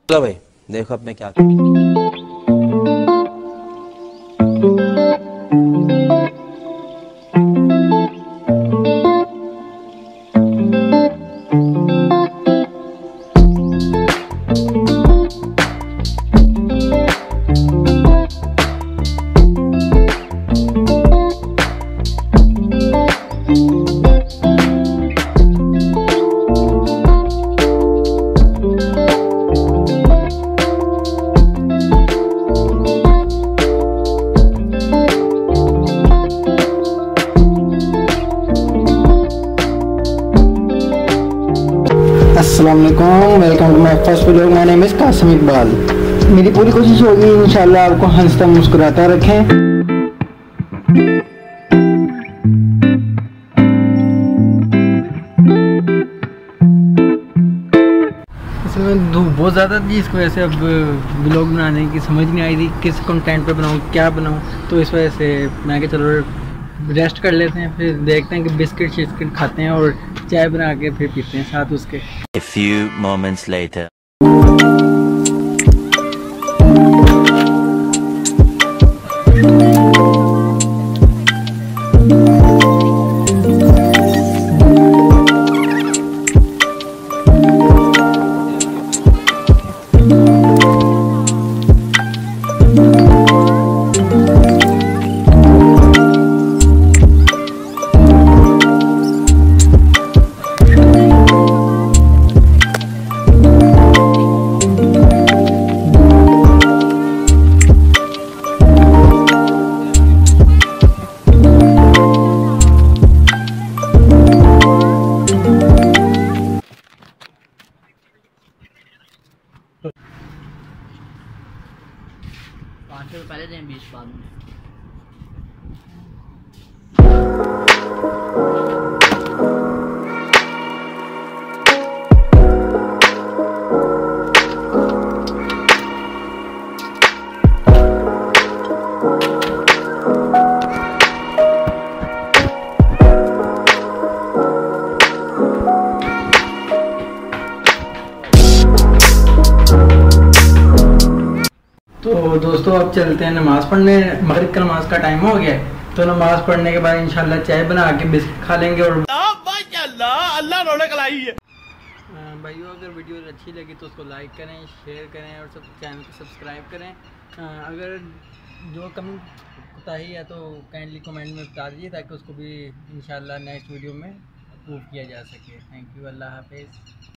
चलो भाई, देखो अब मैं क्या अस्सलाम वालेकुम, welcome to my first vlog. My name is Qasim Iqbal. मेरी पूरी कोशिश होगी इंशाल्लाह आपको हंसता मुस्कुराता रखें। इसमें धूप बहुत ज़्यादा थी, इसकी वजह से अब व्लॉग बनाने की समझ नहीं आई थी किस कंटेंट पे बनाऊँ, क्या बनाऊँ। तो इस वजह से मैं क्या चलो रेस्ट कर लेते हैं, फिर देखते हैं कि बिस्किट शिस्किट खाते हैं और चाय बना के फिर पीते हैं साथ उसके। A few moments later. ₹5 पहले दें 20 बाद में। तो दोस्तों अब चलते हैं नमाज़ पढ़ने। मगरिब का नमाज का टाइम हो गया है, तो नमाज पढ़ने के बाद इंशाल्लाह चाय बना के बिस्किट खा लेंगे। और अल्लाह रौनक लाई है। भाइयों, अगर वीडियो अच्छी लगी तो उसको लाइक करें, शेयर करें और सब चैनल को सब्सक्राइब करें। अगर जो कमी कोताही है तो काइंडली कमेंट में बता दीजिए, ताकि उसको भी इंशाल्लाह नेक्स्ट वीडियो में अप्रूव किया जा सके। थैंक यू, अल्लाह हाफिज़।